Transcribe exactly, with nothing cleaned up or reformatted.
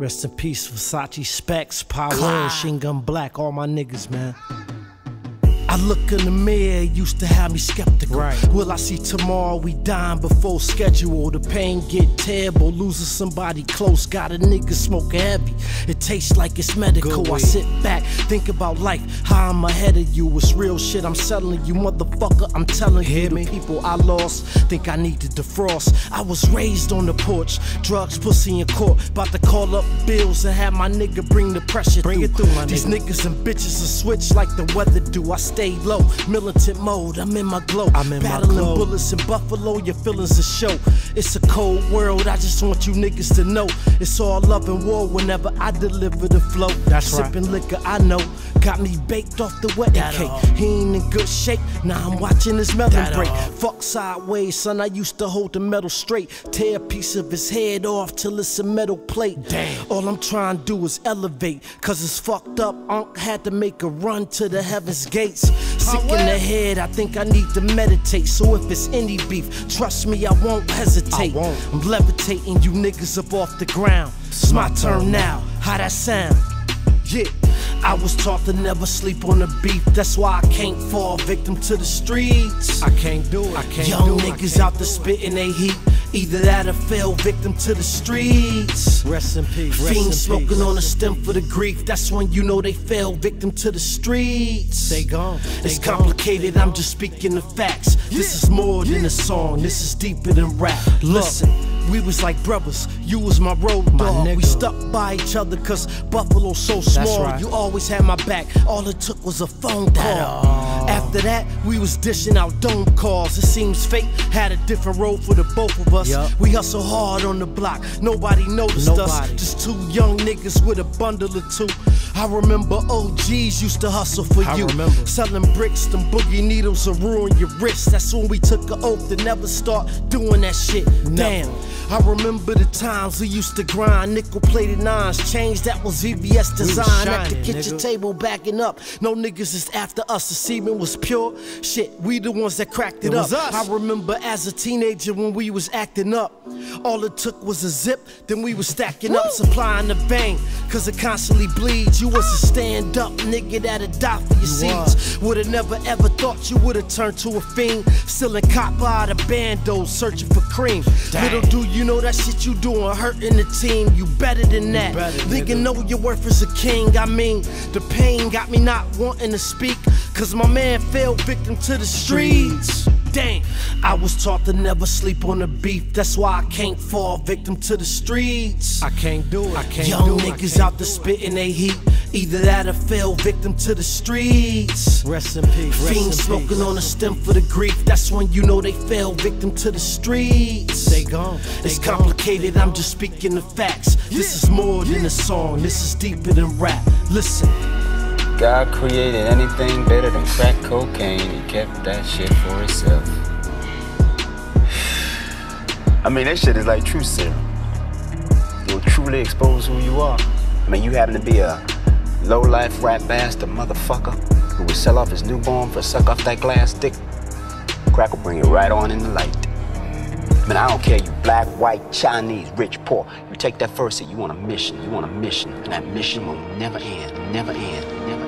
Rest in peace, Versace Specs, Power, Machine Gun Black, all my niggas, man. I look in the mirror, used to have me skeptical. Right. Will I see tomorrow? We dying before schedule. The pain get terrible, losing somebody close. Got a nigga smoking heavy, it tastes like it's medical. I sit back, think about life, how I'm ahead of you. It's real shit I'm selling you, motherfucker. I'm telling you, the people I lost think I need to defrost. I was raised on the porch, drugs, pussy in court. About to call up bills and have my nigga bring the pressure bring through. It through my These nigga. niggas and bitches are switch like the weather do. I stay low, militant mode, I'm in my glow. I'm in Battling my glow. bullets in Buffalo, your feelings are show. It's a cold world, I just want you niggas to know. It's all love and war whenever I deliver the flow. That's Sipping right. liquor, I know, got me baked off the wedding That cake. all. He ain't in good shape, now I'm watching his melon That break. all. Fuck sideways, son, I used to hold the metal straight. Tear a piece of his head off till it's a metal plate. Damn. All I'm trying to do is elevate, cause it's fucked up. Unc had to make a run to the heaven's gates. Sick in the head, I think I need to meditate. So if it's any beef, trust me, I won't hesitate. I won't. I'm levitating you niggas up off the ground. It's my turn now, how that sound? Yeah, I was taught to never sleep on the beef. That's why I can't fall victim to the streets. I can't do it. I can't Young do it. niggas out there spitting they heat. Either that or fell victim to the streets. Rest in peace. Rest in Fiends peace. smoking on the stem for the grief. That's when you know they fell victim to the streets. They gone. They It's gone. complicated, I'm just speaking the facts. This is more than a song, this is deeper than rap. Listen, we was like brothers, you was my road My dog. We nigga. stuck by each other cause Buffalo's so small. right. You always had my back, all it took was a phone call. all. After that, we was dishing out dome calls. It seems fate had a different road for the both of us. Yup. We hustle hard on the block, nobody noticed us. Nobody. Just two young niggas with a bundle or two. I remember O Gs used to hustle for I you. remember. Selling bricks, them boogie needles will ruin your wrist. That's when we took an oath to never start doing that shit. Damn, I remember the times we used to grind. Nickel plated nines, change that was V V S design. At the shining, kitchen nigga. table backing up. No niggas is after us, the semen was pure. Shit, we the ones that cracked it, It up. was us. I remember as a teenager when we was acting up. All it took was a zip, then we was stacking up, supplying the vein. Cause it constantly bleeds. You was a stand up nigga that'd die for your You seeds. Would've never ever thought you would've turned to a fiend. Still in copper out of bandos, searching for cream. Dang. Little do you know that shit you doing, hurting the team. You better than that. better, Nigga, nigga. know your worth as a king. I mean, the pain got me not wanting to speak. Cause my man fell victim to the streets. Dang, I was taught to never sleep on the beef. That's why I can't fall victim to the streets. I can't do it. I can't Young do it. I niggas can't out there spitting they heat. Either that or fell victim to the streets. Rest in peace. Rest Fiends in smoking peace. on the stem for the grief. That's when you know they fell victim to the streets. They gone. They It's gone. complicated, I'm just speaking the facts. This is more than a song, this is deeper than rap. Listen. God created anything better than crack cocaine. He kept that shit for himself. I mean, that shit is like truth serum. You'll truly expose who you are. I mean, you happen to be a low-life rat bastard motherfucker who would sell off his newborn for suck off that glass dick. Crack will bring it right on in the light. I mean, I don't care you black, white, Chinese, rich, poor. You take that first hit, you want a mission. You want a mission. And that mission will never end, never end, never end.